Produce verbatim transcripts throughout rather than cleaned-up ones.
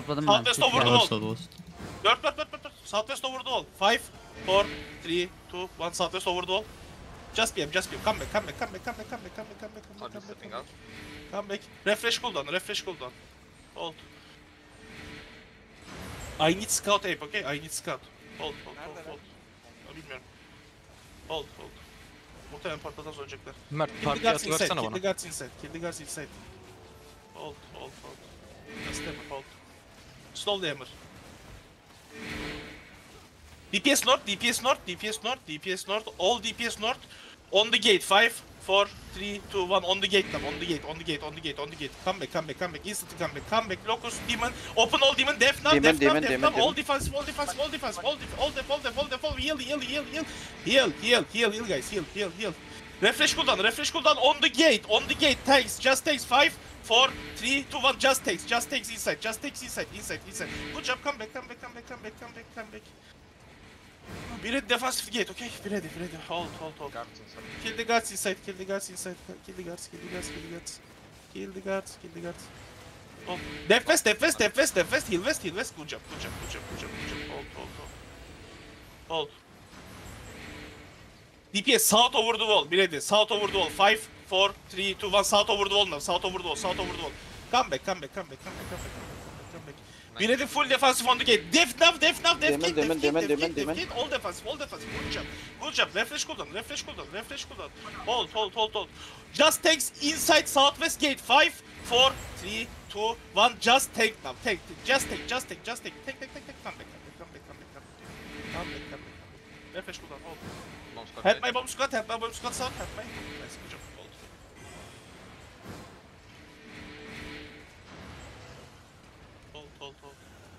Topladım ben. Southwest over the Tower wall. Southwest. Dört dört dört dört dört. Southwest over the wall. Five, four, three, two, one. Southwest over the wall. Just B M, just B M. Come back, come back, come back, come back, come back, come back, come back, come I'll back, be come back, stepping come out. back. Come back. Refresh cooldown, refresh cooldown. Hold. I need scout ape, okay? I need scout. Hold, hold, hold, hold. Ya, bilmiyorum. Hold, hold. Muhtemelen partladan sonracaklar. Mert Kill the partiye guards inside, atıversene kill the bana. guards inside, kill the guards inside. Hold, hold, hold. Just hammer, hold. Slowly hammer. D P S north, D P S north, D P S north, D P S north, all D P S north. On the gate, five, four, three, two, one. On the gate now, on the gate, on the gate, on the gate, on the gate. Come back, come back, come back, instantly come back, come back. Locust, demon, open all demon, def now, Demon, def now, demon, def demon, now. All demon. defensive, all defensive, all defensive, all def, all def, all def, all def, all heal, heal, heal, heal. Heal, heal, heal, heal guys, heal, heal, heal. Refresh cooldown, refresh cooldown on the gate, on the gate, takes, just takes, five, four, three, two, one, just takes, just takes inside, just takes inside, inside, inside. Good job, come back, come back, come back, come back, come back, come back. Be ready, defensive gate, okay? Be ready, be ready. Hold, hold, hold. Guards inside. Kill the guards inside, kill the guards inside, kill the guards, kill the guards, kill the guards. Kill the guards, kill the guards. Oh, def west, def west, def west, def west, heal west, heal west. Good job, good job, good job, good job, good job. Hold, hold, hold. Hold. D P S south over the wall, be ready. South over the wall. Five, four, three, two, one. South over the wall now. South over the wall. South over the wall. Come back, come back, come back, come back, come back, come back, come back. Be ready, full defensive on the gate. Def now, def now, def Demon, gate, demon, def gate, demon, def demon, gate, def demon. gate. All defensive, all defensive. Good job, good job. Refresh cooldown, refresh cooldown, refresh cooldown. Hold, hold, hold, hold. Just takes inside southwest gate. Five, four, three, two, one. Just take now. Take, just take, just take, just take. Take, take, take, take. Come back, come back, come back, come back, come back. Come back, come back, come back. Refresh cooldown. Hold. Bomb squad Help dead. my bomb squad, help my bomb squad south, help my. Nice, good job. Hold. Hold, hold, hold.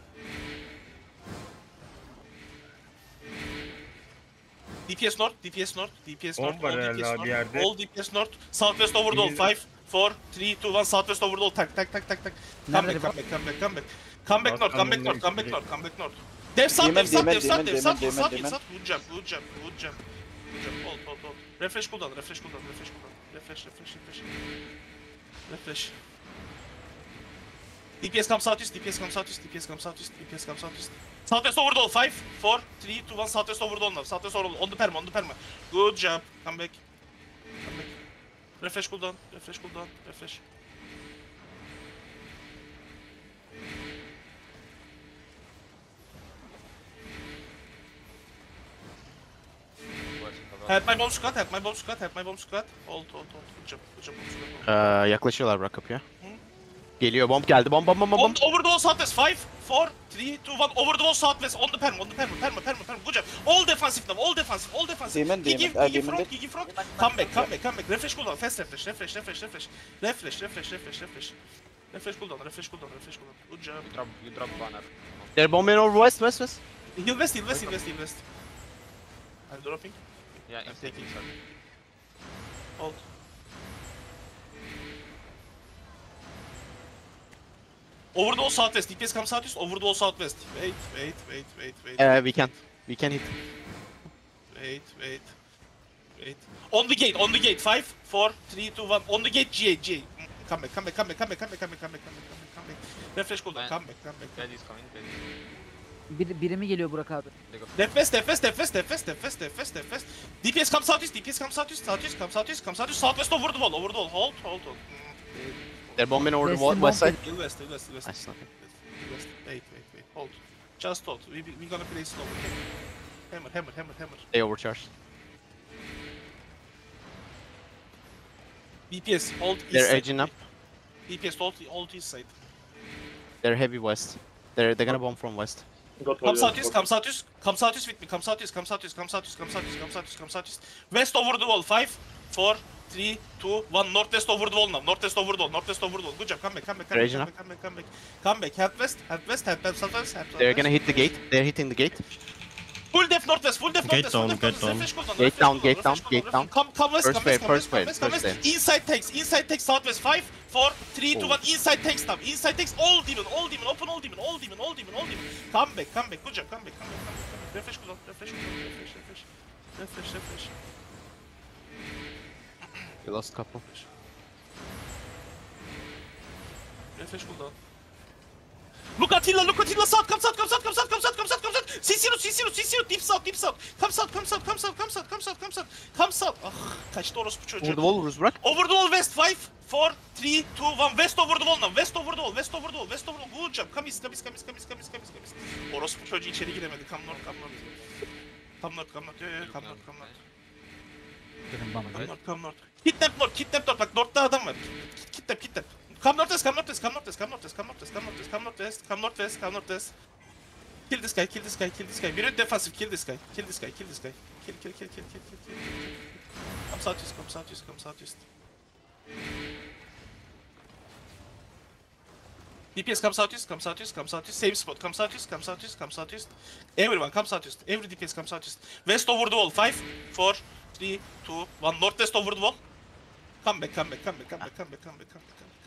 D P S north, D P S north, D P S north, Bomb var all herhalde D P S abi north, yerde. all D P S north, southwest over the wall, İyi. five, four, three, two, one, southwest over the wall, tak, tak, tak, tak, tak. Come Nerede back, come back, come back, come back. Come back north, come back north, come back north, come back north. Dev sat, Demon, dev sat, demon, dev sat, demon, dev sat, demon, sat, demon. sat. Good job, good job, good job. Good job, hold, hold, hold. Refresh cooldown, refresh cooldown, refresh cooldown. Refresh, refresh, refresh. Refresh. D P S comes southeast, D P S comes southeast, D P S comes southeast, D P S comes southeast. Southwest over the wall, five, four, three, two, one, southwest over the wall now. Southwest over the wall, on the perma, on the perma. Good job, come back. Come back. Refresh cooldown, refresh cooldown, refresh. West cover. Help my bomb squad, help my bomb squad, help my bomb squad. Hold, hold, hold. Good job, good job, bomb squad. hold. Ee, yaklaşıyorlar bırak kapıya. Geliyor bomb geldi. Bomb bomb bomb bomb. On, over the wall southwest, five, four, three, two, one. Over the wall southwest, on the perma, on the perma, perma, perma, perma. Good job. All defensive now, all defensive, all defensive. Demon, Gigi, demon, uh, Gigi demon front, dead. Gigi front. Come back, come back, come back. Refresh cooldown, fast refresh, refresh, refresh, refresh. Refresh, refresh, refresh, refresh. Refresh cooldown, refresh cooldown, refresh cooldown. Good job. You drop, you drop banner. They're bombing over west west west. Heal west, heal west, heal west, heal west. I'm dropping. Yeah, I'm inside, taking. inside. Hold. Over the wall southwest, D P S comes southeast, over the wall southwest. Wait, wait, wait, wait, wait. Uh, we can. We can hit. Wait, wait, wait. On the gate, on the gate. Five, four, three, two, one. On the gate, G A, G A. Mm, Come back, come back, come back, come back, come back, come back, come back, come back, come back, come back. Refresh cooldown, Ben- come back, come back. Bed is coming, bed is. Bir, biri mi geliyor Burak abi? They got Def west, def west, def west, def west, def west, def west, def west. D P S comes southeast, D P S comes southeast, southeast, comes southeast, comes southeast, southwest over the wall, over the wall. Hold, hold, hold. Mm, They're bombing over the West'in wa- west bomb side. Hill west, hill west, hill west. Nice, okay. Hill west. Wait, wait, wait. Hold. Just hold. We we we gonna play slow. Okay? Hammer, hammer, hammer, hammer. They overcharged. D P S hold east They're side. edging up. D P S hold hold east side. They're heavy west. They're they're gonna bomb from west. Come southeast, come southeast, come southeast with me. Come southeast, come southeast, come southeast, come southeast, come southeast, come southeast. West over the wall. Five, four, three, two, one. Northwest over the wall now. Northwest over the wall. Northwest over the wall. Good job. Come back, come back, come back, Raging come back, come back, come back. Come back. Help west, help west, help help southwest, help They're southwest. gonna hit the gate. They're hitting the gate. Full def northwest, full def Gate northwest, full down, def gate northwest. down. Refresh cooldown, Gate refresh down, cooldown, gate down, refresh gate cooldown, down. Come, come west, First come west, wave, come west, first come wave, west, come first west. wave. Inside takes, inside takes southwest. Five, four, three, two, Oh. one. Inside takes now. Inside takes all demon, all demon, open all demon, all demon, all demon, all demon. Come back, come back. Good job. Come back, come back, come back, come back. Refresh cooldown, refresh cooldown, refresh, refresh, refresh, refresh. We lost couple. Refresh cooldown. Look at Hilla, look at Hilla, south, come south, come south, come south, come south, come south, come south. C zero, C zero, C zero, deep south, deep south. Come south, come south, come south, come south, come south, come south. Come south. Ah, kaçtı orospu çocuğu. Over the wall vururuz Burak. Over the wall, west, five, four, three, two, one. West over the wall now. West over the wall, west over the wall, west over the wall. Good job. Come east, come east, come east, come east, come east, come east, come east. Orospu çocuğu içeri giremedi. Come north, come north. Come north, come north. Yo, yo, come north, come north. Dedim bana. Come north, come north. Kidnap north, kidnap north. Bak north'ta adam var. Kidnap, kidnap. Come northwest, come northwest, come northwest, come northwest, come northwest, come northwest, come northwest, come northwest, come northwest. Kill this guy, kill this guy, kill this guy. Biri defensive, kill this guy, kill this guy, kill this guy. Kill, kill, kill, kill, kill, kill, kill. Come southeast, come southeast, come southeast. D P S, come southeast, come southeast, come southeast. Same spot, come southeast, come southeast, come southeast. Everyone, come southeast. Every D P S, come southeast. West over the wall. Five, four, three, two, one. Northwest over the wall. Come back, come back, come back, come back, come back, come back, come back, come back.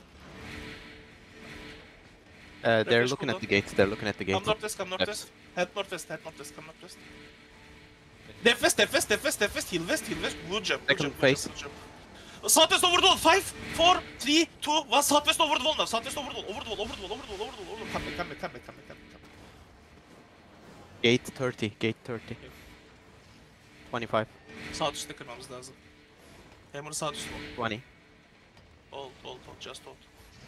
Uh, they're Refresh looking at cooldown. the gate. They're looking at the gate. Come northwest, come northwest. Head northwest, head northwest, come northwest. Def west, def west, def west, def west, heal west, heal west. Good job, good Second job, good phase. job, good job. Southwest over the wall. Five, four, three, two, one. Southwest over the wall now. Southwest over the wall, over the wall, over the wall, over the wall, over the wall, over the wall. Come back, come back, come back, come back, come back. Come back. Gate thirty. Gate thirty. twenty-five. Sağ üstte kırmamız lazım. Hammer sağ üstte ol. twenty. Hold, hold, hold, just hold.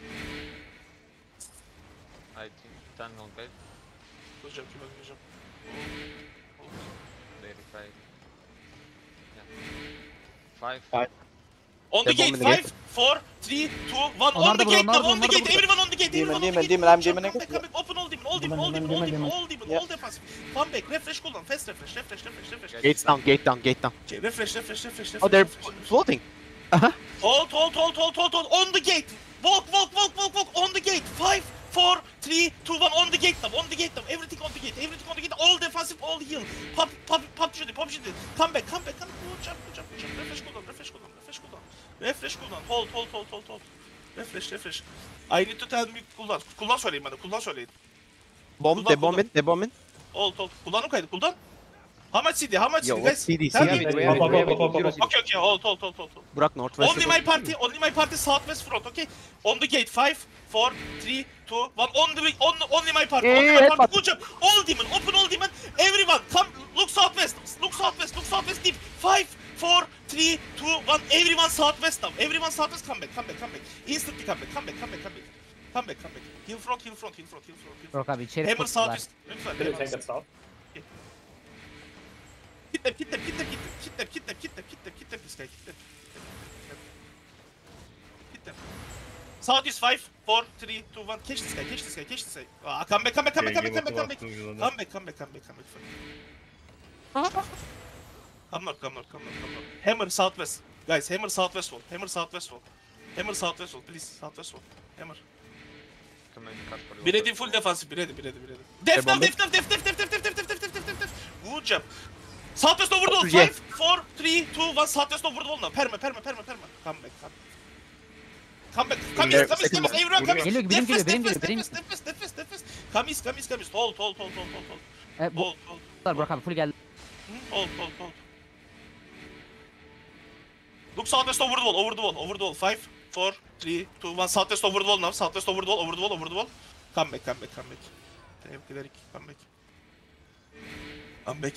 I think ten on bed. Good job, Kübra, good job. Hold, hold. Very five. Yeah. Five. Five. On the They're gate, bombing the five, four, three, two, one. Onlar On the da gate burada, now, onlar on the da gate. burada. Everyone on the gate, Demon, everyone on the demon, gate. demon, I'm Good job, demon, come back, come back. Open all demon, all demon, all demon, all demon, all demon, Yeah. all defensive. Come back, refresh cooldown, fast refresh, refresh, refresh, refresh. Gates down. Gate down. Gate down. Okay, refresh, refresh, refresh, refresh. Oh, they're refresh, refresh. floating. Hold, hold, hold, hold, hold, hold. On the gate. Walk, walk, walk, walk, walk. On the gate. Five, four, three, two, one. On the gate now. On the gate now. Everything on the gate. Everything on the gate. All defensive, all heal. Pop, pop, pop, shooting, pop, shooting. Come back, come back, come back. Good job, good job, good job. Refresh cooldown, refresh cooldown, refresh cooldown. Refresh cooldown. Hold, hold, hold, hold, hold. Refresh, refresh. I need to tell me cooldown. Cooldown söyleyin bana. Cooldown söyleyin. Bomb. Kullan, They're kullan. bombing. They're bombing. Hold, hold. Cooldown'u kaydı. Cooldown. How much C D? How much Yo, C D, what's guys? C D? Tell C me. D. Up, up, up, up, up, up. Okay, okay. Hold, hold, hold, hold, hold. Burak northwest. Only my party, only my party southwest front, okay? On the gate, five, four, three, two, one. On the on, only my party, only my Ee, party. Good job. All demon, open all demon. Everyone, come, look southwest, look southwest, look southwest deep. Five, four, three, two, one. Everyone southwest now. Everyone southwest. Come back, come back, come back. Instantly come back, come back, come back, come back. Come back, come back. Heal front, heal front, heal front, heal front, heal front. Burak abi içeri Hammer koştular. southwest. Lütfen. Can you Hammer take that south? Kidnap, kidnap, kidnap, kidnap, kidnap, kidnap, kidnap, kidnap this guy, kidnap. Kidnap. South is five, four, three, two, one. Catch this guy, catch this guy, catch this guy. Ah, come back, come back, come back, come back, come back, come back. Come back, come back, come back, come back. Come not, come not, come not, come not. Hammer southwest. Guys, hammer southwest wall. Hammer southwest wall. Hammer southwest wall, please. Southwest wall. Hammer. Come in, cut for you. Bir ready, full defensive. Bir ready, bir ready, bir ready. Def now, def now, def, def, def, def, def, def, def, def, def, def, def. Good job. Southwest over the wall. Yeah. Five, four, three, two, one. Southwest over the wall now. Perma, perma, perma, perma. Come back, come back. Come back, come There, east, come east, second come east. Everyone come east. Geliyor, benim Def west, geliyor, benim def west, geliyor, def west, def west, def west, def west. Come east, come east, come east. Hold, hold, hold, hold, hold, hold. E, bu Hold, hold. Burak abi full geldi. Hold, hold, hold. Look southwest over the wall, over the wall, over the wall. Five, four, three, two, one. Southwest over the wall now. Southwest over the wall, over the wall, over the wall. Come back, come back, come back. Tevkiler iki, come back. Come back.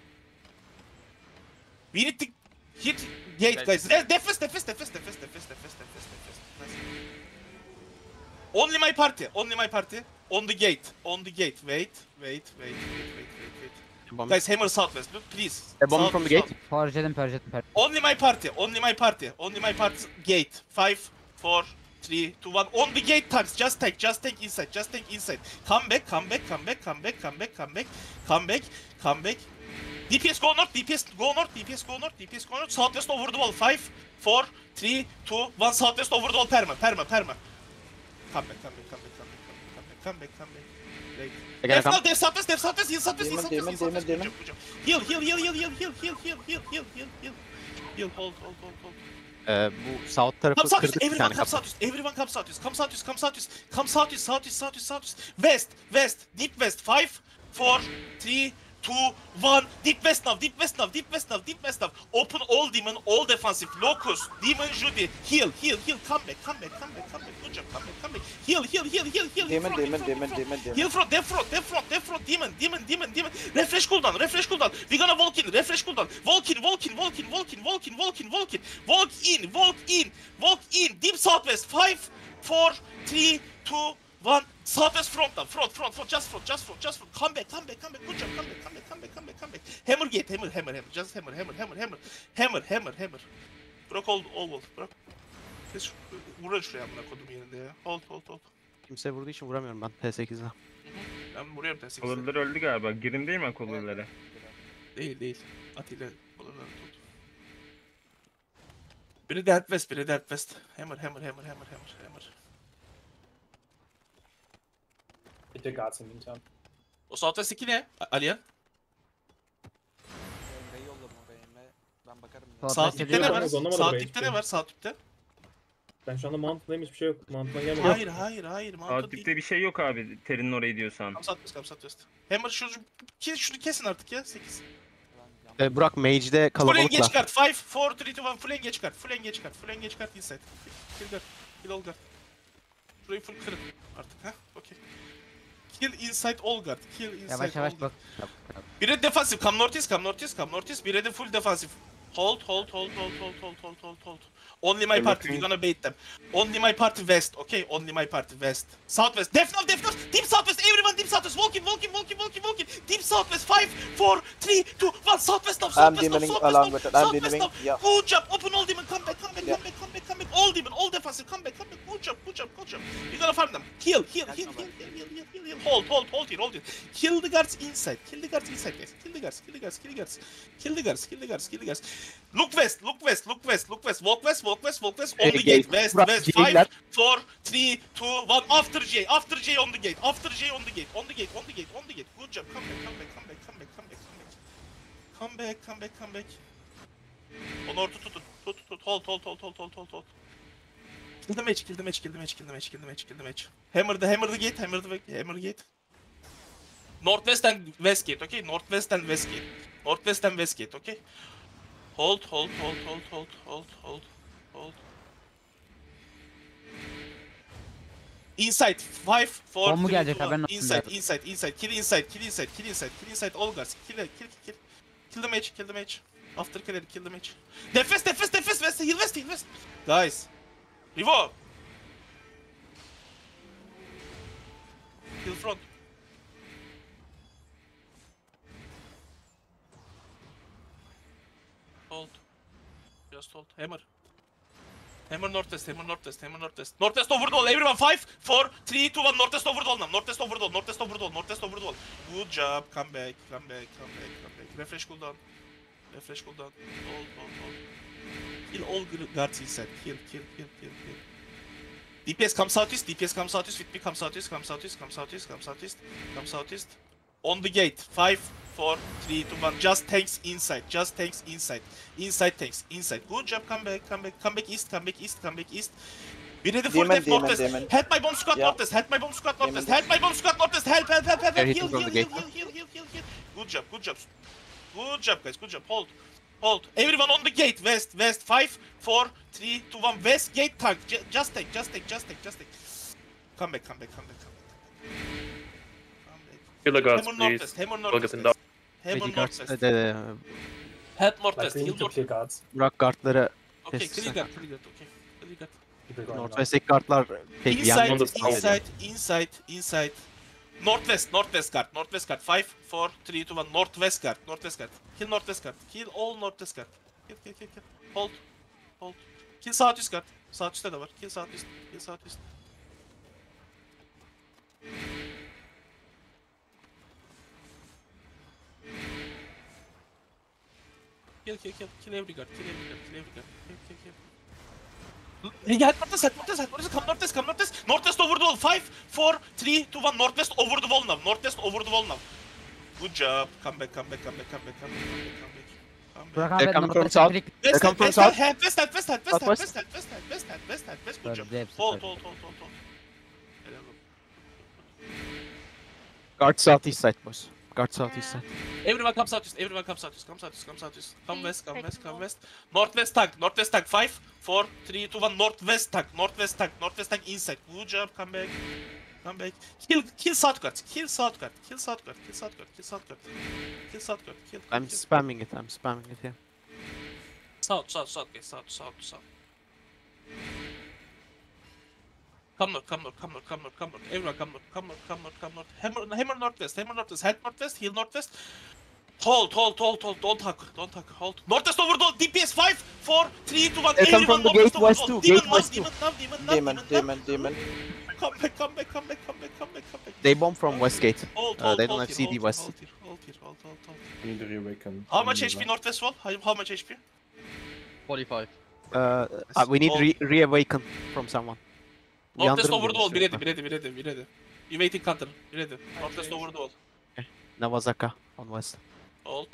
We need to hit gate, guys. Defense, defense, defense, defense, defense, defense, defense, defense. Nice. Only my party, only my party. On the gate, on the gate. Wait, wait, wait, wait, wait, wait, wait. Bombing. Guys, hammer southwest, look, please. They're bombing South, from the gate. south. Purge'ledim purge'ledim purge'ledim. Only my party, only my party, only my party. Gate. Five, four, three, two, one. On the gate tags. Just take, just take inside, just take inside. Come back, come back, come back, come back, come back, come back, come back, come back. D P S go north, D P S go north, D P S go north, D P S go north. Southwest over the wall. Five, four, three, two, one. Southwest over the wall. Perma, perma, perma. Come back, come back, come back, come back, come back, come back, come back. Right. They're gonna Def now, come. def southwest, def southwest, heal southwest, heal Demon, southwest, heal demon, southwest. demon, Good job, good job. Heal, heal, heal, heal, heal, heal, heal, heal, heal, heal, heal, heal. Heal, hold, hold, hold, hold. Ee, bu south tarafı Come southeast, kırdık bir everyone tane come kapı. southeast, everyone come southeast, come southeast, come southeast, come southeast, southeast, southeast, southeast. West, west, deep west. Five, four, three, two, one. Deep west now, deep west now, deep west now, deep west now. Open all demon, all defensive. Locust, demon Judy. Heal, heal, heal. Come back, come back, come back, come back. Good job, come back, come back. Heal, heal, heal, heal, heal. Demon, Front, demon, front, demon, front. demon, demon. Heal front, death front, death front, death front. Demon, demon, demon, demon. Refresh cooldown, refresh cooldown. We gonna walk in, refresh cooldown. Walk in, walk in, walk in, walk in, walk in, walk in, walk in. Walk in, walk in, walk in. Deep southwest. Five, four, three, two, one. Southwest front now. Front, front, front. Just front, just front, just front. Come back, come back, come back. Good job. Come back, come back, come back, come back, come back. Hammer gate, hammer, hammer, hammer. Just hammer, hammer, hammer, hammer. Hammer, hammer, hammer. Bırak all, all wall. Bırak. Kes şu, vurun şuraya amına kodum yerinde ya. Hold, hold, hold. Kimse vurduğu için vuramıyorum ben P sekizle. Ben vuruyorum T sekiz'e. Kolurlar öldü galiba. Girin değil mi kolurlara? Değil, değil. Atilla kolorları tut. Biri Dead West, biri Dead West. Hammer, hammer, hammer, hammer, hammer, hammer. Bitte Guards in meantime. O Southwest iki ne? A- Aliyan. Emre'yi yolladım oraya Emre. Ben bakarım. Sağ- Sağ Southwest tipte ne var? Anlamadım, anlamadım Sağ orayı. tipte ne var? Sağ tipte? Ben şu anda Mountain'dayım, hiçbir şey yok. Mountain'dan gelmedi. Hayır, hayır, hayır. Mountain değil. Adip'te bir şey yok abi. Terinin orayı diyorsan. Kam Southwest, kam Southwest. Hammer şu, ki şunu kesin artık ya. sekiz. Ee, Burak Mage'de Full engage kalabalıkla. card. five, four, three, two, one. Full engage card. Full engage card. Full engage card inside. Kill guard. Kill all guard. Şurayı full kırın artık ha. Okey. Kill inside all guard. Kill inside Yavaş all yavaş guard. bak. Biri defensive, come northeast, come northeast, come northeast. Biri de full defensive. Hold, hold, hold, hold, hold, hold, hold, hold, hold. Only my I'm party, looking. we're gonna bait them. Only my party west, okay? Only my party west. Southwest, def now, def now. Deep southwest, everyone deep southwest. Walk in, walk in, walk in, walk in, walk in. Deep southwest, five, four, three, two, one. Southwest now, I'm southwest now, demoning southwest along now. with it. I'm Southwest demoning. now. Yeah. Good job, open all demon, come back, come back, Yeah. come back, come back, come back. All demon, all defensive, come back, come back. Good job, good job, good job. We're gonna farm them. Heal, heal, heal, heal, heal, heal, heal, heal, heal. Hold, hold, hold here, hold here. Kill the guards inside. Kill the guards inside, guys. Kill the guards, kill the guards, kill the guards. Kill the guards, kill the guards, kill the guards. Look west, look west, look west, look west. Walk west, walk west, walk west. On Hey, the gate. gate, west, Burak, west. J'ler. Five, four, three, two, one. After J, after J on the gate, after J on the gate, on the gate, on the gate, on the gate. Good job. Come back, come back, come back, come back, come back, come back. Come back, come back, come back. Onu orta tutun. Tut, tut, tut. Hold, hold, hold, hold, hold, hold, hold. Kill the match, kill the match, kill the match, kill the match, kill the match, kill the match. Hammer the, hammer the gate, hammer the, hammer the gate. Northwest and west gate, okay? Northwest and west gate. Northwest and west gate, okay? Hold, hold, hold, hold, hold, hold, hold, hold. Inside, five, four, Bomba three, gelecek, two, one. haberin olsun Inside, beyler. inside, inside, kill inside, kill inside, kill inside, kill inside, all guards, kill, kill, kill, kill. Kill the mage, kill the mage. After kill it, kill the mage. Defest, defest, defest, west, heal west, heal west. Guys. Rivo. Kill front. Hold. Just hold. Hammer. Hammer northwest, hammer northwest, hammer northwest. Northwest over the wall, everyone. Five, four, three, two, one. Northwest over the wall now. Northwest over the wall, northwest over the wall, northwest over the wall. Good job. Come back, come back, come back, come back. Refresh cooldown. Refresh cooldown. Hold, hold, hold. Kill all gr- guards inside. Kill, kill, kill, kill, kill. D P S come southeast, D P S come southeast with me, come southeast, come southeast, come southeast, come southeast, come southeast. On the gate. Five, four, three, two, one. Just tanks inside. Just tanks inside. Inside tanks. Inside. Good job. Come back. Come back. Come back east. Come back east. Come back east. Be ready for Demon, death demon, northwest. demon. Help my bomb squad Yeah. northwest. Help my bomb squad northwest. Demon. Help my bomb squad northwest. Help, help, help, help. They're Heal, hitting heal, from heal, the heal, gate. heal, heal, heal, heal. Good job. Good job. Good job, guys. Good job. Hold. Hold. Everyone on the gate. West, west. Five, four, three, two, one. West gate tank. Ju- Just take, just take, just take, just take. Come back, come back, come back, come back. Come back. Kill the guards, Hammer please. northwest. Hammer We'll northwest. get them guys. down. Hammer Mage guards northwest. de, de, Help Like, northwest. we Heal need to northwest. kill guards. Burak guardları Okay, Yes, clear sir. guard, clear guard. Okay, clear guard. Keep it going. now. Northwest'teki guardlar pek Inside, yani On the south. inside, inside, inside. Northwest, northwest guard, northwest guard. Five, four, three, two, one. Northwest guard, northwest guard. Kill northwest guard. Kill all northwest guard. Kill, kill, kill, kill. Hold, hold. Kill southeast guard. Southeast'te de var. Kill southeast. Kill southeast. Kill, kill, kill. Kill every guard. Kill every guard. Kill every guard. Kill, kill, kill. Hey, help northwest, help northwest, help northwest. Come northwest, come northwest. Northwest over the wall. Five, four, three, two, one. Northwest over the wall now. Northwest over the wall now. Good job. Come back, come back, come back, come back, come back, come back, come back. Come back. Burak They abi come from Northwest south. Flick. West, come hand, from west, south. hand, west, hand, west, hand, west, hand, Southwest. west, hand, west, hand, west, hand, west, hand, west. Good job. Öldü hepsi, Hold, öldü. hold, hold, hold, hold. Helal olsun. guard southeast side boys. Guard southeast side. Everyone come southeast, everyone come southeast, come southeast, come southeast. Come Please west, come take west, them come all. west. Northwest tank, northwest tank. Five, four, three, two, one. Northwest tank, northwest tank, northwest tank inside. Good job, come back. Come back. Kill, kill south guard, kill south guard, kill south guard, kill south guard, kill south guard. Kill south guard, kill. I'm kill. spamming it. I'm spamming it here. South, south, south, guys, south, south, south. Come north, come north, come north, come north, come north. Everyone come north, come north, come north, come north. Hammer, hammer northwest, hammer northwest, head northwest, heal northwest. Hold, hold, hold, hold, don't hug, don't hug, hold. Northwest over the D P S five, four, three, two, one. They come Everyone from the northwest gate over west the too, Demon gate now, west demon now, demon now, Demon, now. demon, demon. Come back, come back, come back, come back, come back, come back. They bomb from west gate. Hold, Uh, hold, they don't hold have here, C D hold west. here, Hold here, hold here, hold, hold, hold. I need to reawaken. How much H P northwest wall? How, how much H P? forty-five. Uh, uh, we need re re-awaken from someone. We Northwest under over the wall, be them. ready, be ready, be ready, be ready. You waiting counter, be ready. Northwest over the wall. Nawazaka on west. Hold.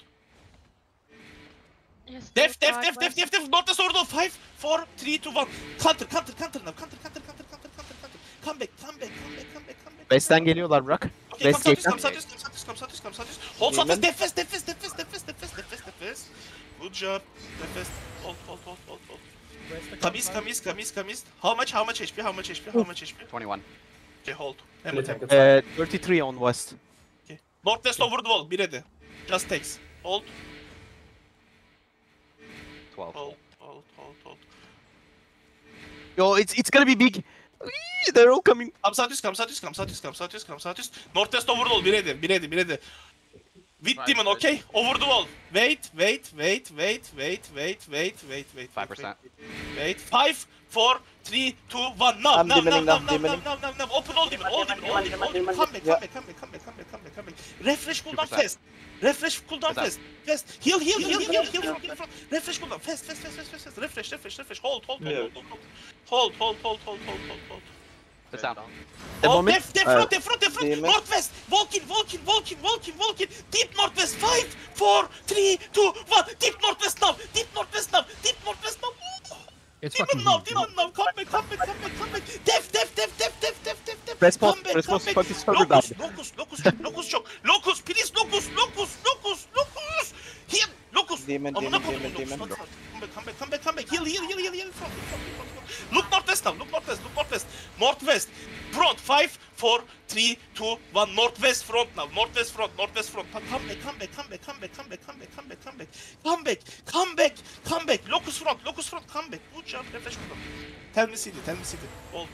Yes, Def, please def, guard def, def, west. def, def. Northwest over the wall. Five, four, three, two, one. Counter, counter, counter now. Counter, counter, counter, counter, counter, counter. Come back, come back, come back, come back, come back. West'ten geliyorlar Burak. Okay, come West southeast, gate'ten. come southeast, come southeast, come southeast, come southeast. Hold Demon. southeast, def west, def west, def west, def west, def west, def west, def west. Good job. Def west. Hold, hold, hold, hold, hold. Come east, come east, come east, come east. How much, how much H P, how much H P, how much H P? twenty-one. Okay, hold. Kill Hammer it, tank. tank, it's Uh, thirty-three on west. Northwest over the wall, be ready. Just takes. Hold, twelve. hold, hold, hold, hold. Yo, it's it's gonna be big. Eee, They're all coming. Come southeast, come southeast, come southeast, come southeast, come southeast. Northwest over the wall, be ready, be ready, be ready. With Right, demon, right. okay? Over the wall. Wait, wait, wait, wait, wait, wait, wait, wait, wait. Five percent. Wait. Five, four, three, two, one. Now, I'm now, now, demoning now, now, now, now, demoning. now, now, now. Open all demon, all demon, all demon, all demon. Come back, Yeah. come back, come back, come back, come back, come back, come back. Refresh cooldown percent. fast. Refresh cooldown Percent. fast. Fast. Heal, heal, heal, heal, heal from, heal from. Refresh cooldown fast, fast, fast, fast, fast, fast. Refresh, refresh, refresh. Hold, hold, hold, Yeah. hold, hold, hold, hold, hold, hold, hold, hold, hold. It's down. The Oh, moment. def, def, uh, front, def, front, def, front. Demon. Northwest. Walk in, walk in, walk in, walk in, walk in. Deep northwest. Five, four, three, two, one. Deep northwest now. Deep northwest now. Deep northwest now. It's Demon fucking now, huge. demon now. Come back, come back, come back, come back. Def, def, def, def, def, def, def, def. Response, Come back, response, come back. fucking server Locus, died. locus, locus, locus çok. Locus, please, locus, locus, locus, locus. Here, locus. Demon, Amına demon, koyayım, demon, locus. demon. Come back, come back, come back, come back. Heal, heal, heal, heal, heal. Front, front, front, front. Look northwest now, look northwest, look northwest. Northwest. Front, five, four, three, two, one. Northwest front now, northwest front, northwest front. Come come back, come back, come back, come back, come back, come back, come back, come back. Come back, come back, come back. Locus front, locus front, come back. Good job, refresh cooldown. Tell me C D, tell me C D. Hold.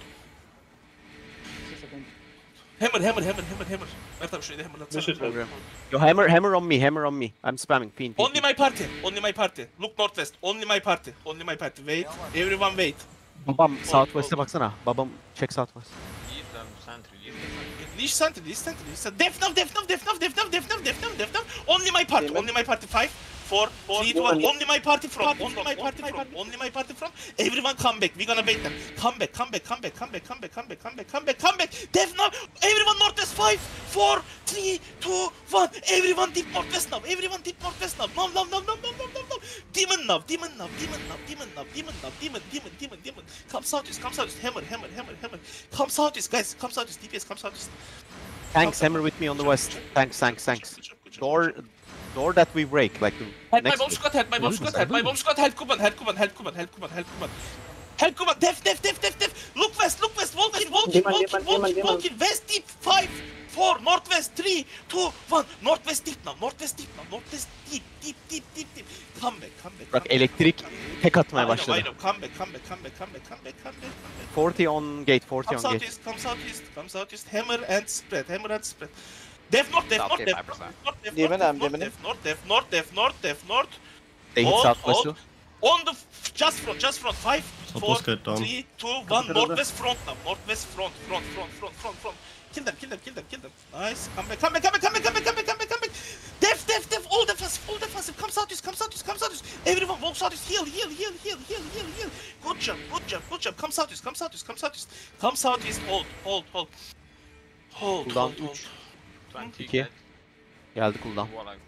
Hammer, hammer, hammer, hammer, hammer. Mert abi şuraya da hammer atsana. This should help. Yo, hammer, hammer on me, hammer on me. I'm spamming. Pin, pin. Only my party, only my party. Look northwest, only my party, only my party. Wait, everyone wait. Babam Ol- southwest'e ol. baksana. Babam check southwest. Leave them sentry, leave them sentry. Leash center, leash center, leash center. Def now, def now, def now, def now, def now, def now, def now. Only my party, Demon. only my party. Five, four, three, two, one. Only my party front, only my party front, only my party front. Everyone come back, we gonna bait them. Come back, come back, come back, come back, come back, come back, come back, come back, come back. Def now, everyone northwest. Five, four, three, two, one. Everyone deep northwest now, everyone deep northwest now. Now, now, now, now, now, now, now, now. Demon now, demon now, demon now, demon now, demon now, demon, demon, demon, demon. Come southeast, come southeast. Hammer, hammer, hammer, hammer. Come southeast, guys. Come southeast. D P S, come southeast. Tanks, hammer with me on the west. Thanks, thanks, thanks. Door, door that we break, like the Help my next. bomb squad, help my bomb Buyurun, squad, help my buyurun. bomb squad, help Kuban, help Kuban, help Kuban, help Kuban, help Kuban. Help Kuban, def, def, def, def, def. Look west, look west, walk in, walk in, Demon, walk in, demon, walk in, demon, walk in. West deep, five, four, northwest, three, two, one. Northwest deep now, northwest deep now, northwest deep, deep, deep, deep, deep. Come back, come back. Bak come back, elektrik come back. tek atmaya I know, I başladı. know. Come back, come back, come back, come back, come back, come back, come back. forty on gate, forty Come on gate. southeast, come southeast, come southeast. Hammer and spread, hammer and spread. Def north, def South north, gate, def five north, percent. north, def Demon, north, I'm def north, demoning. def north, def north, def north, def north. They hit Hold, southwest hold. too. On the f- just front, just front. Five, four, Southwest gate down. three, two, one. Northwest front now. Northwest front, front, front, front, front, front. Kill them, kill them, kill them, kill them. Nice. Come back, come back, come back, come back, come back, come back, come back, come back. Def, def, def. All defensive, all defensive. Come southeast, come southeast, come southeast. Everyone walk southeast. Heal, heal, heal, heal, heal, heal, heal. Good job, good job, good job. Come southeast, come southeast, come southeast. Come southeast. Hold, hold, hold. Hold, Cooldown hold, hold. üç. twenty, İki. get Geldi cooldown. wall like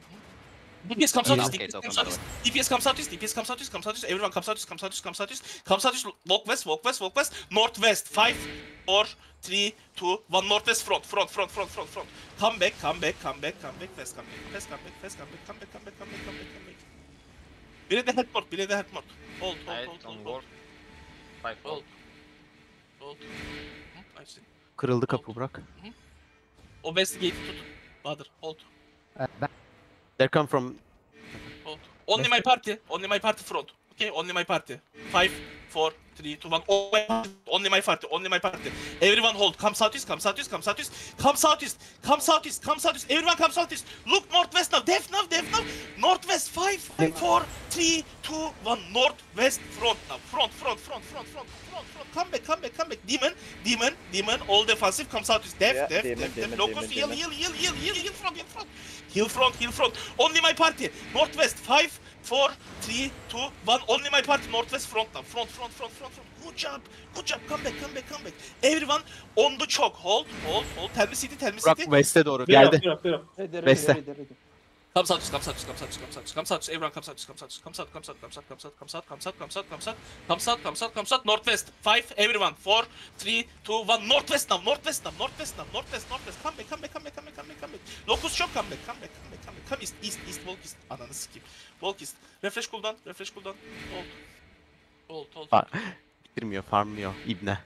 D P S comes out, Yeah. D P S Gates open, comes by out, the D P S comes out, D P S comes out, comes out, everyone comes out, comes out, comes out, comes out, walk west, walk west, walk west, northwest, five, four, three, two, one. Northwest front, front, front, front, front, front. Come back, come back, come back, come back. Fast come back, fast come back, fast come back, come back, come back, come back, come back, come back. Biri de head mode, biri de head mode. Hold, hold, Eight hold, on hold, ward. hold. Five Hold. hold. Hold. Hı, I see. Kırıldı kapı Burak. O West gate'i tut. Bahadır, hold, Ee, Ben They come from hold. Only my party, only my party front. Okay, only my party. Five, four, three, two, one. Only my party, only my party. Everyone hold. Come southeast, come southeast, come southeast. Come southeast, come southeast, come southeast. Everyone come southeast. Look northwest now. Def now, def now. Northwest. Five, four, three, two, one. Northwest front now. Front, front, front, front, front, front, front. Come back, come back, come back. Demon, demon, demon. All defensive. Come southeast. Def, Yeah, def, demon, def, def. demon, Locust, demon, heal, demon. heal, heal, heal, heal, heal front, heal front. Heal front, heal front. Only my party. Northwest. Five, four, three, two, one. Only my party. Northwest front now. Front, front, front, front, front. Good job. Good job. Come back, come back, come back. Everyone on the choke. Hold, hold, hold. Tell me city, tell me Burak city. West'e doğru Clear up, geldi. clear up, clear up. Ready, ready, Beste. ready, ready. Come south, come south, come south, come south, come south. Everyone come south, come south, come south, come south, come south, come south, come south, come south, come south, come south, come south, come south, come south. Northwest. Five. Everyone. Four, three, two, one. Northwest now. Northwest now. Northwest now. Northwest. Northwest. Come back, come back, come back, come back, come back, come back. Locust choke. Come back, come back, come back, come back. Come east, east, east. Walk east. Ananı sikeyim. Walk east. Refresh cooldown. Refresh cooldown. Hold. Hold, hold. Fa bitirmiyor, farmlıyor İbne.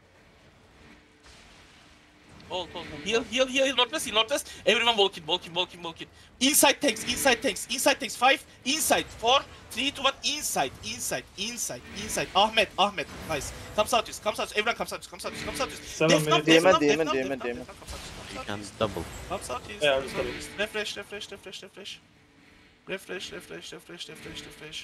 Hold, hold, hold. Heal, heal, heal, heal. Northwest, heal, northwest. Everyone walk in, walk in, walk in, walk in. Inside tanks, inside tanks, inside tanks. Five, inside. Four, three, two, one. Inside, inside, inside, inside. Ahmet, Ahmet. Nice. Come southeast, come southeast. Everyone come southeast, come southeast, come southeast. Seven Def minutes. now, def Demon, now, def demon, now, demon, def now, demon. def now. Come southeast, come And southeast. double. Come southeast, Yeah, come just southeast. Refresh, refresh, refresh, refresh, refresh. Refresh, refresh, refresh, refresh, refresh.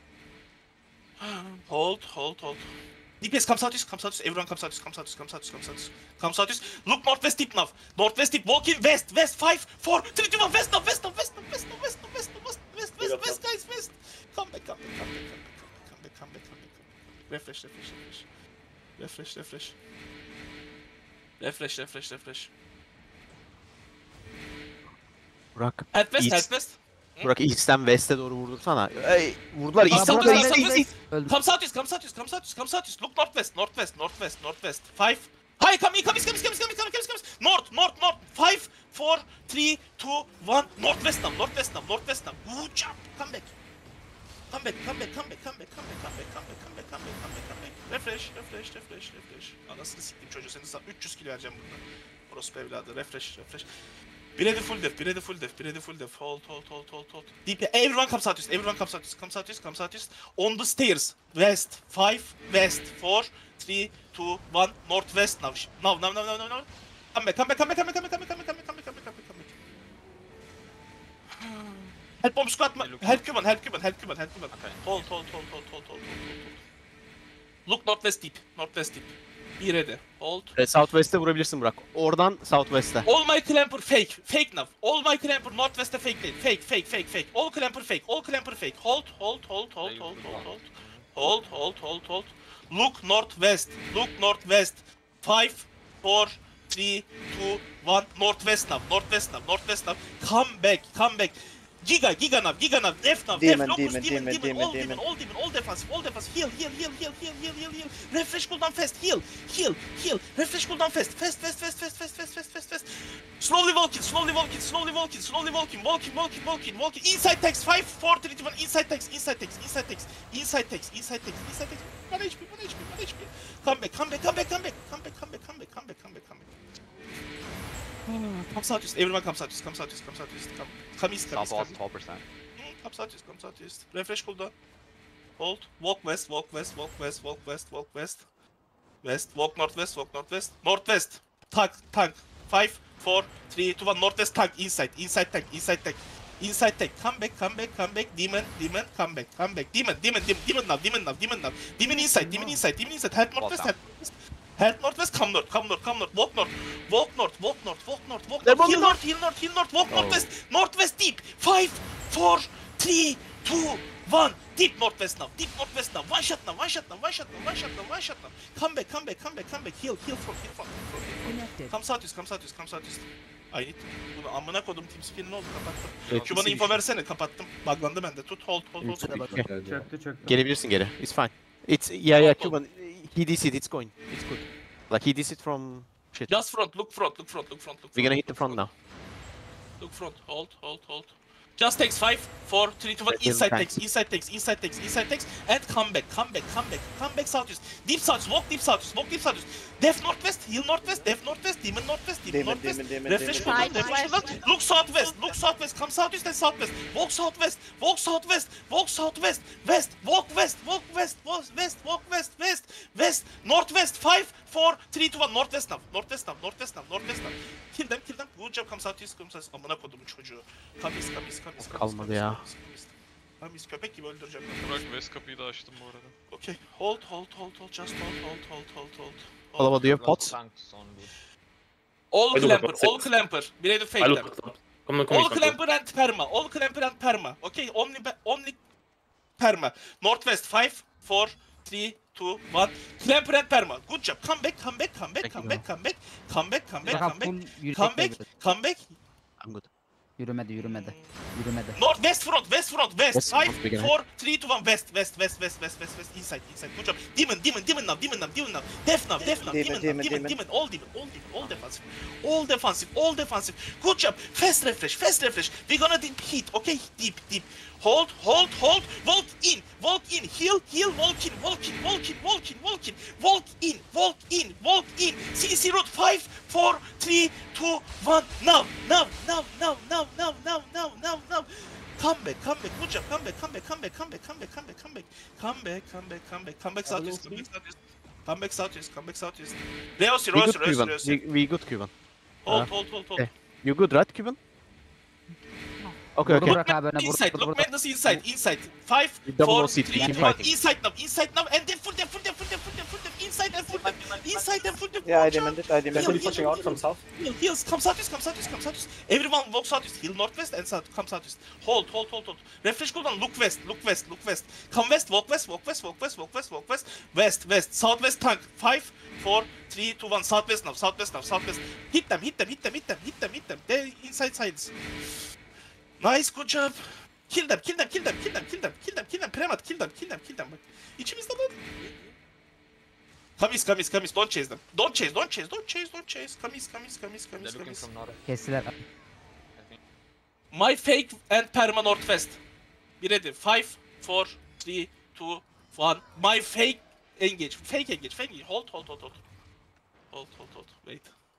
Hold, hold, hold. D P S, come southeast, come southeast. Everyone come southeast, come southeast, come southeast, come southeast. Come southeast. Look northwest deep now. Northwest deep. Walk in west, west. Five, four, three, two, one. West now, west now, west now, west now, west now, west now, west, west, west, west, guys, west. Come back, come back, come back, come back, come back, come back, come back, come back. Refresh, refresh, refresh. Refresh, refresh. Refresh, refresh, refresh. Burak, Head west, East. head west. Burak East'ten West'e doğru vurdursana. Ey, vurdular East, East'e. south, Burak, east, Burak, south, east. öldü. Come southeast, come southeast, come southeast, come southeast. Look northwest, northwest, northwest, northwest. Five. Hi, come in, come in, come in, come in, come in, come in, come in, come in. North, north, north. Five, four, three, two, one. Northwest now, northwest now, northwest now. Good job. Come back. Come back, come back, come back, come back, come back, come back, come back, come back, come back, come back, come back. Refresh, refresh, refresh, refresh. Anasını siktim çocuğu, senin sana üç yüz kilo vereceğim burada. Orospu evladı. Refresh, refresh. Bir de full def, bir de full def, bir de full def. Hold, hold, hold, hold, hold. D P, everyone come southeast, everyone come southeast, come southeast, come southeast. On the stairs, west, five, west, four, three, two, one, northwest now. Now, now, now, now, now, now. Come back, come back, come back, come back, come back, come back, come back, come back, come back, come back, come back, come back. Help bomb squad, help Cuban, help Cuban, help Cuban, help Cuban. Okay. Hold, hold, hold, hold, hold, hold, hold, hold. Look northwest deep, northwest deep. Be ready. Hold. E, Southwest'e vurabilirsin Burak. Oradan Southwest'e. All my clamper fake, fake now. All my clamper northwest'e fake değil. Fake, fake, fake, fake. All clamper fake, all clamper fake. Hold, hold, hold, hold, hold, hold, hold. Hold, hold, hold, hold. Look northwest, look northwest. Five, four, three, two, one. Northwest now, northwest now, northwest now. Come back, come back. Giga, Giga now, Giga now, Def now, Def, Demon, Locust, demon, demon, demon, demon, all demon, demon, demon. all demon, all defensive, all defensive. Heal, heal, heal, heal, heal, heal, heal, heal. Refresh cooldown fast, heal, heal, heal. Refresh cooldown fast, fast, fast, fast, fast, fast, fast, fast, fast, fast. Slowly walking, slowly walking, slowly walking, slowly walking, walking, walking, walking, walking. Inside text, five, four, three, two, one. Inside text, inside text, inside text, inside text, inside text, inside text. One H P, one H P, one H P. Come back, come back, come back, come back, come back, come back, come back, come back, come back, come back. Come southeast, everyone come southeast, come southeast, come southeast, come, come east, come east, come Southwest, east. twelve percent. Come southeast, come southeast. Refresh cooldown. Hold. Walk west, walk west, walk west, walk west, walk west. West, walk northwest, walk northwest. Northwest. Tank, tank. Five, four, three, two, one. Northwest tank. Inside, inside tank, inside tank. Inside tank. Come back, come back, come back. Demon, demon, come back, come back. Demon, demon, demon, demon now, demon now, demon now. Demon inside, demon inside, demon inside. Head northwest, head northwest. Head northwest, come north, come north, come north, walk north, walk north, walk north, walk north, walk north, heal north, heal north, heal north, walk northwest, northwest deep, five, four, three, two, one, deep northwest now, deep northwest now, one shot now, one shot now, one shot now, one shot now, one shot now, come back, come back, come back, come back, heal, heal front, heal front, heal front, heal front. Come southeast, come southeast, come southeast. I need bunu amına kodum TeamSpeak'in oldu kapattım. Şu bana info versene kapattım. Buglandı bende. Tut hold hold hold. Çöktü çöktü. Gelebilirsin geri. It's fine. It's yeah yeah Cuban. He D C'd. It's going. It's good. Like he did it from shit. Just front, look front, look front, look front, look front. We're gonna hit the look front now. Look front, hold, hold, hold. Just takes five, four, three, two, one. Kill Inside tanks. takes, inside takes, inside takes, inside takes, and come back, come back, come back, come back southeast. Deep southeast, walk deep southeast, walk deep southeast. Def northwest, heal northwest, def northwest, demon northwest, demon Demon, northwest. demon, demon, Refresh demon. cooldown, refresh cooldown. Look southwest, look southwest, come southeast and southwest. Walk southwest, walk southwest, walk southwest, west, walk west, walk west, walk west, walk west, west, west, northwest, five, four, three, two, one. Northwest now, northwest now, northwest now, northwest now. Kill them, kill them. Good job, come southeast, come southeast. Amına kodumun çocuğu. Come east, come east, come east, come east, Kalmadı come ya. east, come east. Come east, köpek gibi öldüreceğim. Burak West kapıyı da açtım bu arada. Okay, hold, hold, hold, hold, just hold, hold, hold, hold, hold. Follow, do you have pots? Tanks on good. All I do clamper, have all pots. clamper. Bir de I fake look them. at them. Come on, come All on. clamper and perma, all clamper and perma. Okay, only ba- only perma. Northwest, five, four, three, two, one. Clamper and perma. Good job. Come back, come back, come back, Thank come you. back, come back, come back, come back, Bakalım come back, full yürüyecek come back, mi? come back. I'm good. Yürümedi yürümedi. Yürümedi. North, west front, west front, west. West Five, front, beginning. four, three, two, one. West, west, west, west, west, west, west. Inside, inside. Good job. Demon, demon, demon now, demon now, demon now. Def now, def now, Demon, demon now, demon, demon, demon. demon. All demon, all demon, all defensive, all defensive, all defensive. Good job. Fast refresh, fast refresh. We're gonna deep hit, okay? Deep, deep. Hold, hold, hold. Walk in, walk in. Heal, heal. Walk in, walk in, walk in, walk in, walk in. Walk in, walk in, walk in. C C route. Five, four, three, two, one. Now, now, now, now, now, now, now, now, now, now. Come back, come back, good job, come back, come back, come back, come back, come back, come back, come back, come back, come back, come back, come back southeast, come back southeast, come back southeast, come back southeast. Reosi, We Reosi, good, Reosi, Cuban. Reosi. We, we good, Cuban. Hold, hold, hold, hold. Okay. You good, right, Cuban? Okay, Vur okay. Burak abi öne vur. Inside, vur, look vur. madness inside, inside. Five, With double four, O C, three, keep two, one. fighting. Inside now, inside now, and then full them, full them, full them, full them, full them. Inside and full them, inside and full them. Yeah, I Good job. demanded, I They're demanded. fully pushing out from south. Heal, heals, come southeast, come southeast, come southeast. Everyone walk southeast, heal northwest and south, come southeast. Hold, hold, hold, hold. Refresh cooldown, look west, look west, look west. Come west, walk west, walk west, walk west, walk west, walk west. West, west, southwest tank. Five, four, three, two, one. Southwest now, southwest now, southwest. Hit them, hit them, hit them, hit them, hit them, hit them. They're inside sides. Nice, good job. Kill them, kill them, kill them, kill them, kill them, kill them, kill them. Premat, kill them, kill them, kill them. Bak. İçimizde lan. Come east, come east, come east. Don't chase them. Don't chase, don't chase, don't chase, don't chase. Come east, come east, come east, come They're east, come looking east. from north. Kestiler. My fake and perma northwest. Be ready. Five, four, three, two, one. My fake engage. Fake engage. Fake engage. Hold, hold, hold, hold. Hold, hold, hold. Wait.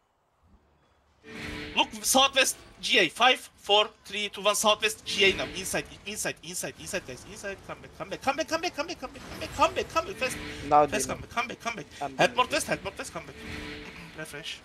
Look southwest G A. Five, four, three, two, one. Southwest G A now. Inside, inside, inside, inside, guys. Inside. Come back, come back, come back, come back, come back, come back, come back, come back, come back. Fast, Now fast, demon. come back, come back, come back. I'm Head demon. northwest, head northwest, come back. Refresh.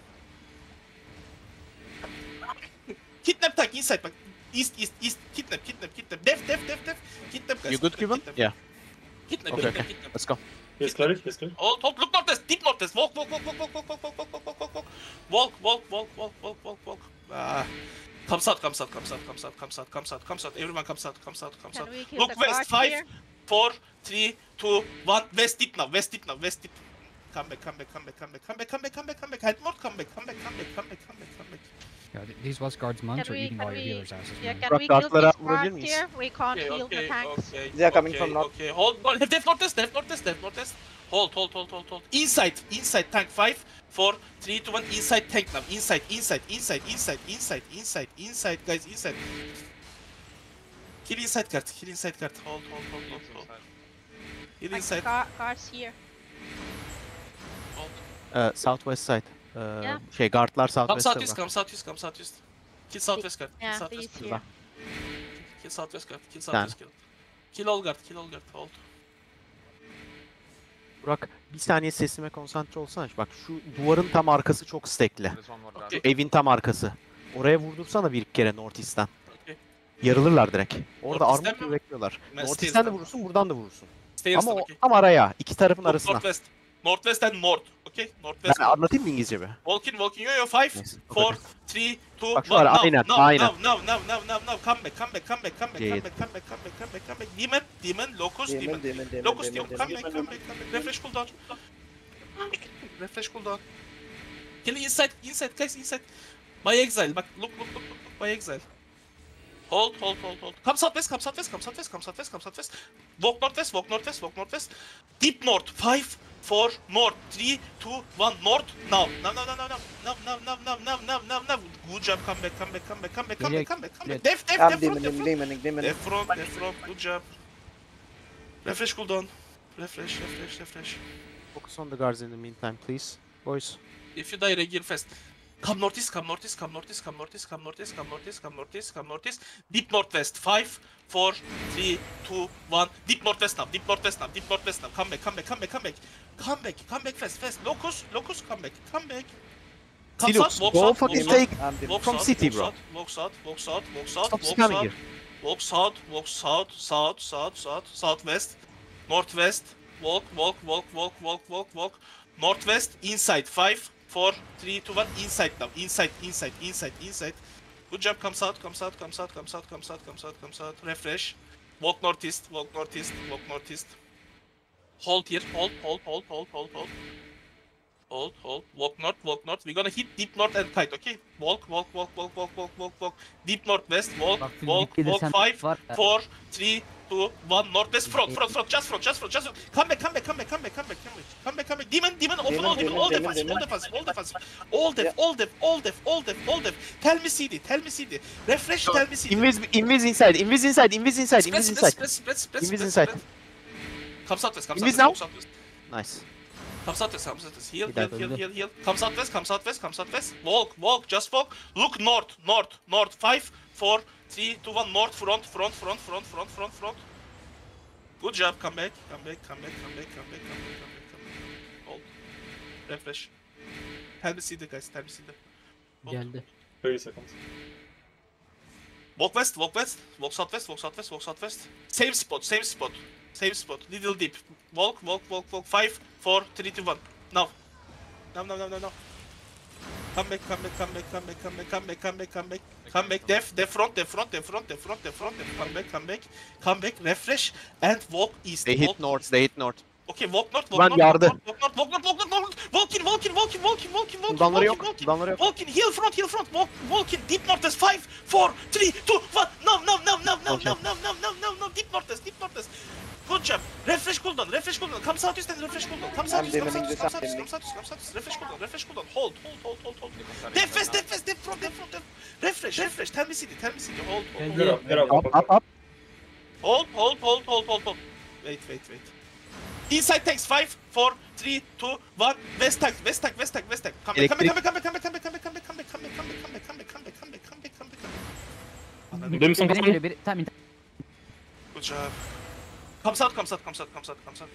Kidnap tank inside. Bak. East, east, east. Kidnap, kidnap, kidnap. Def, def, def, def. Kidnap, guys. You good, Kidnap, Cuban? kidnap. Yeah. Kidnap, Okay, kidnap, okay. kidnap. Let's go. He's clear, he's clear. Hold, hold, look northwest, deep northwest. Walk, walk, walk, walk, walk, walk, walk, walk, walk, walk, walk, walk. Walk, walk, walk, walk, walk, walk, walk. Ah. Come south, come south, come south, come south, come south, come south, come south. Everyone come south, come south, come Can south. we kill Look the west, guard five, here? four, three, two, one. West deep now, west deep now, west deep. Come back, come back, come back, come back, come back, come back, come back, come back. Head north, come back, come back, come back, come back, come back, come back. Yeah, th- these West Guards monks Can are we, eating can all your we, healers' asses, yeah, man. can Burak we kill guardlara these vurabilir guards miyiz? here? We can't Okay, heal okay, the tanks. okay. They are coming okay, from north. Okay, hold on. Def northwest, def northwest, def northwest. Hold, hold, hold, hold, hold. Inside, inside tank. Five, four, three, two, one. Inside tank now. Inside, inside, inside, inside, inside, inside, inside, guys, inside. Kill inside card, kill inside card. Hold, hold, hold, hold, hold. Kill Like inside. guard, guards here. Hold. Uh, southwest side. Uh, Yeah. Şey guardlar Come southwest'te southeast, var. come southeast, come southeast. Kill southwest card. Kill Yeah, southwest these card. here. Kill southwest card. Kill southwest card. Kill all guard, kill all guard. Hold. Burak bir saniye sesime konsantre olsana. Bak şu duvarın tam arkası çok stackli. There's one more guard. Şu evin tam arkası. Oraya vurdursana bir iki kere North East'ten. Okay. Yarılırlar direkt. Orada North East'ten armor mi? bekliyorlar. Ben North stairs'ten. East'ten de vurursun, buradan da vurursun. Stairs'ten, Ama o okay. tam araya, iki tarafın Look arasına. northwest. Northwest and north. Okay? Northwest. Ben anlatayım mı İngilizce bir? Walking, walking. Yo, yo. Five, Neyse, four, okay. three, two, Bak şu one. ara, Now, aynen, now, aynen. now, now, now, now, now, now. Come back, come back, come back, come back, come Gate. back, come back, come back, come back, come back. Demon, demon, locust, Demon, demon. demon, demon, Locust, demon, demon. demon. Come back, come back, come back. Refresh cooldown. Refresh cooldown. Kill inside, inside, guys, inside. By exile. Bak, look, look, look, look, look. By exile. Hold, hold, hold, hold. Come southwest, come southwest, come southwest, come southwest, come southwest. Walk northwest, walk northwest, walk northwest. Deep north. Five, four, north, three, two, one, north, now. Now, now, now, now, now, now, now, now, now, now, now, now. Good job, come back, come back, come back, come back, come back, come back, come back. Def, def, I'm def, front, def, demoning, front. demoning, demoning. Def front, def front, good job. Refresh cooldown. Refresh, refresh, refresh. Focus on the guards in the meantime, please. Boys. If you die, regear fast. Come northeast, come northeast, come northeast, come northeast, come northeast, come northeast, come northeast, come northeast. Deep northwest. Five, four, three, two, one. Deep northwest now. Deep northwest now. Deep northwest now. Come back, come back, come back, come back. Come back, come back fast, fast. Locus, locus, come back, come back. Come Tilux, south, walk go south, fucking walk take south, I'm demoning. walk from south, city, walk bro. south, Walk south, walk south, walk south, Stop walk scamming south. here. Walk south, walk south, south, south, south, southwest, northwest. Walk, walk, walk, walk, walk, walk, walk. Northwest, inside. Five, four, three, two, one. Inside now. Inside, inside, inside, inside. Good job. Come south, come south, come south, come south, come south, come south, come south. Refresh. Walk northeast, walk northeast, walk northeast. Hold here. Hold, hold, hold, hold, hold, hold. Hold, hold. Walk north, walk north. We're gonna hit deep north and kite, okay? Walk, walk, walk, walk, walk, walk, walk, walk. Deep northwest. Walk, Bak, walk, bir de walk. sen Five, var. four, three, two, one. Northwest. Front, front, front. Just front, just front, just front. Come back, come back, come back, come back, come back, come back. Come back, come back. Demon, demon. Open Demon, all demon. demon, All demon, defensive, all demon. defensive, all defensive. All def, all def, all def, all def, all def. Tell me C D, tell me C D. Refresh, tell me C D. Invis, invis inside, invis inside, invis inside, Spread, invis spread, inside. spread, spread, spread, Invis spread, inside. spread. Come southwest, come Invis southwest, now? come southwest. Nice. Come southwest, come southwest. Heal, He heal, died, heal, öldü. heal, heal. Come southwest, come southwest, come southwest. Walk, walk, just walk. Look north, north, north. Five, four, three, two, one. North, front, front, front, front, front, front, front. Good job. Come back, come back, come back, come back, come back, come back, come back, come back. Hold. Refresh. Tell me C D, guys. Tell me C D. Hold. Geldi. thirty seconds. Walk west, walk west, walk southwest, walk southwest, walk southwest. Same spot, same spot, same spot. Little deep. Walk, walk, walk, walk. Five, four, three, two, one. Now. Now, now, now, now, now. Come back, come back, come back, come back, come back, come back, come back, come back. Come back, def, def front, def front, def front, def front, def front, def come back, come back, come back, refresh, and walk east. They hit walk north, east. they hit north. Okay, walk north, walk Ulan north, yardı. walk north, walk north, walk north, walk north, walk in, walk in, walk in, walk in, walk in, walk in, Cooldownları walk in, yok, walk in. cooldownları yok. Walk in, heal front, heal front, walk, walk in, deep northwest, five, four, three, two, one, no, no, no, no, no, Okay. no, no, no, no, no, no, deep northwest, deep northwest. Good job. Refresh cooldown, refresh cooldown. Come southeast and refresh cooldown. Come southeast, come demoning southeast, this, come I'm southeast, come southeast, come southeast. Refresh cooldown, refresh cooldown. Hold, hold, hold, hold, hold. Def west, def west, def front, def front, def. Refresh, refresh. Tell me C D, tell me C D. Hold, hold, Get hold. up, get up, Up up, up up. Hold, hold, hold, hold, hold, hold. Wait, wait, wait. Inside tanks, five, four, three, two, one. West tank, west tank, west tank, west tank. Come back, come back, come back, come back, come back, come back, come back, come back, come back, come back, come back, come back, come back, come back, come back, come back, come back. Dim some Biri geliyor biri. Tamam. Good job. Come south, come south, come south, come south, come south.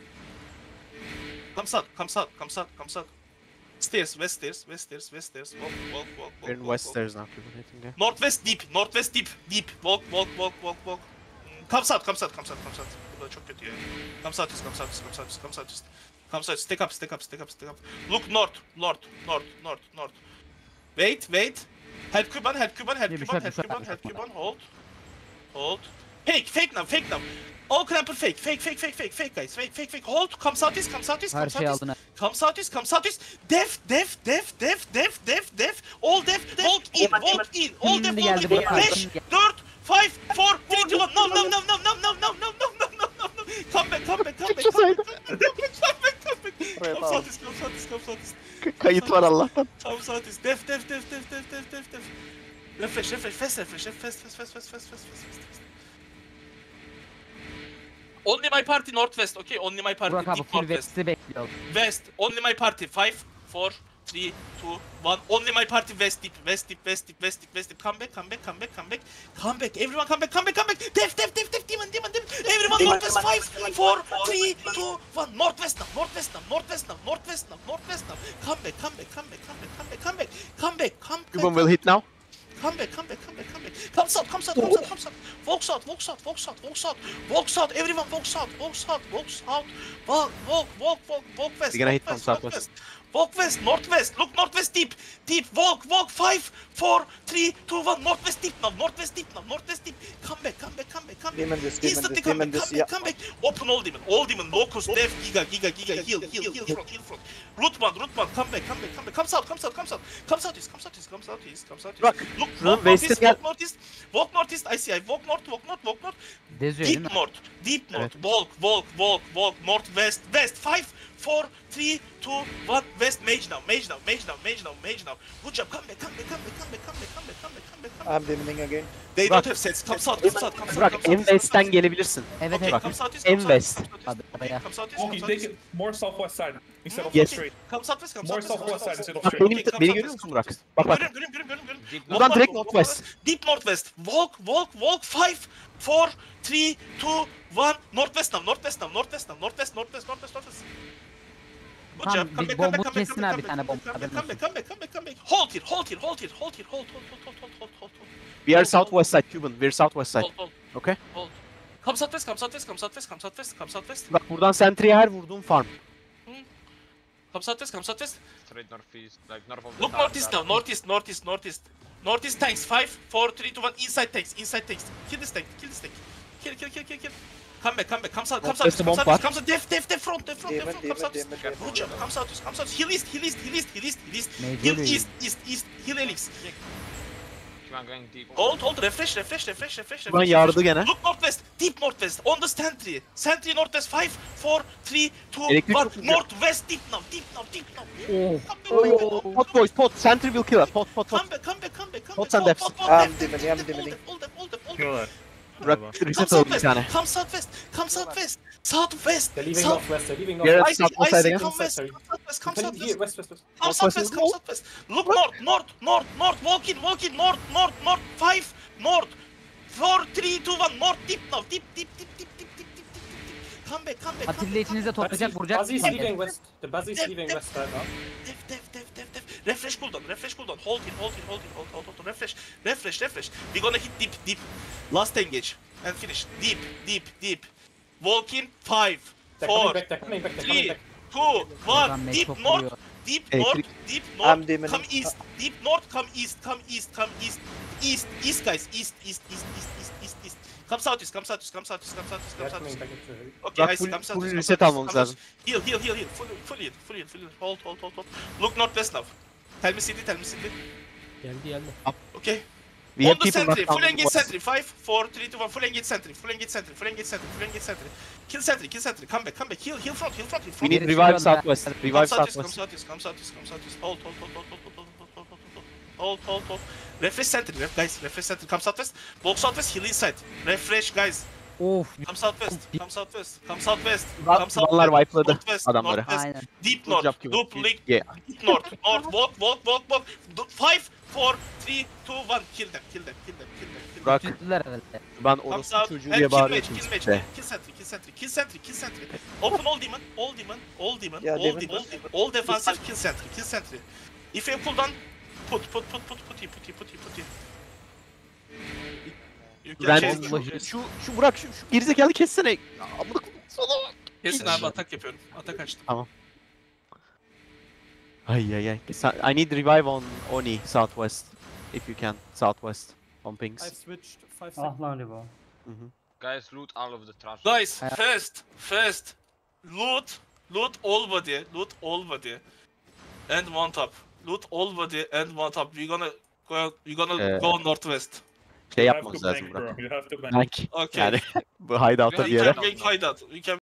Come south, come south, come south, come south. Stairs, west stairs, west stairs, west stairs. Walk, walk, walk, walk. We're in walk, west walk. stairs now, people hitting there. Northwest deep, northwest deep, deep. Walk, walk, walk, walk, walk. Hmm, Come south, come south, come south, come south. Burada çok kötü ya. Come south, come south, come south, come south. Come south, stick up, stick up, stick up, stick up. Look north, north, north, north, north. Wait, wait. Help Kuban, help Kuban, help Bir Kuban, şey, help bir şey, Kuban, bir help şey. Kuban. Hold. Hold. Fake, fake now, fake now. All clamper fake, fake, fake, fake, fake, fake guys, fake, fake, fake. Hold, come southeast, come southeast, come Her şey southeast. aldın. ha. Come southeast, come southeast. Def, def, def, def, def, def, def. All def, walk in, walk in. All def, Şimdi walk geldi, in. bak, Beş, şimdi geldi. dört, five, four, three, two, one. No, no, no, no, no, no, no, no, no, no, no, no. Come back, come back, come back, come back, come back, come back, come back. Come southeast, come southeast, come southeast. Kayıt var Allah'tan. Come southeast. Def, def, def, def, def, def, def, def. Refresh, refresh, fast refresh, fast, fast, fast, fast, fast, fast, fast, fast. Only my party northwest, okay? Only my party Burak abi deep full northwest. West'i bekliyor. West, only my party. Five, four, three, two, one. Only my party west deep, west deep, west deep, west deep, west deep. Come back, come back, come back, come back. Come back, everyone come back, come back, come back. Def, def, def, def, demon, demon, demon. Everyone northwest. Five, four, three, two, one. Northwest now, northwest now, northwest now, northwest now, northwest now. Come back, come back, come back, come back, come back, come back, come back, come back. Cuban will hit now. Come back, come back, come back, come back. Come south, come south, come south, come south. Walk south, walk south, walk south, walk south. Walk south, everyone walk south, walk south, walk south. Walk, walk, walk, walk, walk west. You're gonna walk hit from west, walk southwest. west. Walk west, northwest. Look northwest deep, deep. Walk, walk. Five, four, three, two, one. Northwest deep now, northwest deep now, northwest deep. Come back, come back, come back, come back. Demon this, demon Instantly this, come demon back, this, come back, come back. Open all demon, all demon. Locust, Def, Giga, Giga, Giga. Heal, heal, heal front, heal front. Root one, root one. Come back, come back, come back. Come south, come south, come south. Come southeast, come southeast, come southeast, come southeast. Bak, Look, şunu walk northeast, West'e gel. walk northeast. Walk northeast, I see. I walk north, walk north, walk north. Deziyor değil mi? Deep north, deep north. Evet. Walk, walk, walk, walk. Northwest, west. Five, four, three, two, one. West, mage now, mage now, mage now, mage now, mage now. Good job, come back, come back, come back, come back, come back, come back, come back, come back, come back. I'm dimming again. They Burak. don't have sets. Come south, come south, come south. Burak come en south, come west'ten south. gelebilirsin. Evet Okay, evet. come southeast, En come west. southeast, come Hadi southeast. oraya. Come southeast, come Okay, take southeast. it more southwest side instead of Yes. straight. Come southwest, come More southwest, come southwest side southwest. instead of Bak straight. benim, Okay, come beni southwest, görüyor musun come Burak? southwest. Bak bak. Görüyorum, görüyorum, görüyorum, görüyorum. Deep Buradan Walk, direkt walk, northwest. walk, Deep northwest. Walk, walk, walk. Five, four, three, two, one. Northwest now, northwest now, northwest now, northwest, northwest, northwest, northwest. Good Tamam, job. Come bir back, come bomba back, come back, kesin come abi, back, bir tane come back, bomba, come back, haberin come back, come back, come back, come back. Hold here, hold here, hold here, hold here, hold, hold, hold, hold, hold, hold, hold, hold. We are Hold, hold, southwest side Cuban. We're southwest side. Hold, hold, Okay? hold. Come southwest, come southwest, come southwest, come southwest, come southwest. Bak buradan sentry'e her vurduğum farm. Come southwest, come southwest. Straight northeast, like north of the Look tower, northeast now, tower. northeast, northeast, northeast. Northeast tanks, five, four, three, two, one. Inside tanks, inside tanks. Kill this tank, kill this tank. Kill, kill, kill, kill, kill. Come back, come back, come south, come south, Northwest come bomb south, var. come south, def, def, def, front, def, front, def, Demon, front, come demon, south. demon, demon. Good job, come south, come south. Heal east, heal east, heal east, heal east, heal east, heal east. Major Heal değil. east, east, east, heal Elix. Keep on going deep. Hold, hold, refresh, refresh, refresh, refresh, Buradan refresh. yardı gene. Look northwest, deep northwest, on the sentry. Sentry northwest, five, four, three, two, Elektrik one. çok güzel. Northwest, deep now, deep now, deep now. Oh. Come back, Pot boys pot. Sentry will kill us. Pot pot pot. come back, come back, come back, come Pot back. and defs. Pot, pot, I'm def, dimming, def, I'm def, dimming. hold it, hold it, hold it, hold it. Diyorlar. Burak Come reset oldu bir southwest, tane. come southwest, come southwest, southwest, They're leaving south. northwest, they're leaving Yeah, northwest. I see, southwest I side see, again. come west, Sorry. come southwest, come Come here, southwest, west, west, west. come Northwest southwest, is come no. southwest. Look north, north, north, north, walk in, walk in, north, north, north, five, north, four, three, two, one, north, deep now, deep, deep, deep, deep, deep, deep, deep, deep, deep. Come back, come back, come Atilla back, come içinizde back. toplayacak vuracak. Buzzy's Bak, leaving west. The Buzzy's Def, leaving def. west right now. Def, def, def, def, def. Refresh cooldown, refresh cooldown. Hold in, hold in, hold in, hold, hold, hold. Refresh, refresh, refresh. We're gonna hit deep, deep. Last engage and finish. Deep, deep, deep. Walk in, five, They're coming four, back, they're coming back, they're coming three, back. two, Buradan one. mech Deep çok north, vuruyor. deep Elektrik. north, deep I'm north. dimming. Come east, deep north. Come east, come east, come east, east, east, guys. East, east, east, east, east, east, east. Come southeast, come southeast, come southeast, come southeast, come They're coming southeast. back into it. Okay, Burak I see. full- Come full southeast, come reset southeast, almamız come lazım. southeast. Heal, heal, heal, heal. Full, full heal, full heal, full heal. Hold, hold, hold, hold. Look northwest now. Tell me city, tell me city. Geldi geldi. Okay. We On have the people sentry, knocked full down engage west. sentry. Five, four, three, two, one. Full engage sentry. Full engage sentry. Full engage sentry. Full engage sentry. Kill sentry. Kill sentry. Come back. Come back. Heal. Heal front. Heal front. Heal We front. need Geri revive çıkıyorlar. southwest. Come Revive southeast. Come southwest. southeast. Come southeast. Come southeast. Hold. Hold. Hold. Hold. Hold. Hold. Hold. Hold. Hold. Hold. Hold. Hold. Hold. Refresh sentry. Ref guys. Refresh sentry. Come southwest. Walk southwest. Heal inside. Refresh guys. Of. Come southwest. Come southwest. Come southwest. Ba- Come southwest. Ballar wipe'ladı Northwest. adamları. Northwest. Aynen. Deep Good job, north. Cuban. Loop link. Yeah. Deep north. North. Walk. Walk. Walk. Walk. Do- Five, four, three, two, one. Kill them. Kill them. Kill them. Kill them. Kill them. Burak Götürdüler herhalde. ben Come orospu south. çocuğu And diye kill bağırıyordum match. Kill match. size. Kill sentry. Kill sentry. Kill sentry. Kill sentry. Open all demon. All demon. All demon. Yeah, All demon. demon. All defensive. Kill sentry. Kill sentry. If you cooldown, put put put put put put put put put. You can Ben chase. şu, şu, şu Burak şu, şu gerizekalı kessene. Amına koyayım sana. Kesin abi atak yapıyorum. Atak açtım. Ay ay ay. Sa- I need revive on Oni southwest. If you can. Southwest. On pings. switched five Ah lan Rivo. Mhm. Guys, loot all of the trash. Guys, Yeah. first, first, loot, loot all body, loot all body, and one top. Loot all body and one top. We're gonna go, we're gonna Ee, go northwest. Şey You have yapmamız to lazım bank, Burak. bro. You have to bank. Bank. Okay. Yani bu hideout'a we bir yere. can make hideout. We can